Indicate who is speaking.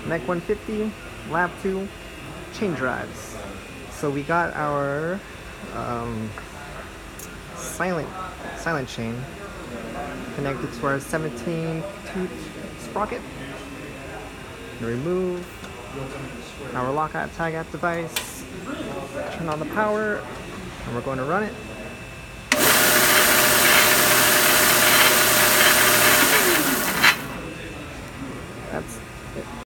Speaker 1: Mech 150, Lab 2, chain drives. So we got our um, silent chain connected to our 17 tooth sprocket. Remove our lockout tagout device, turn on the power, and we're going to run it. That's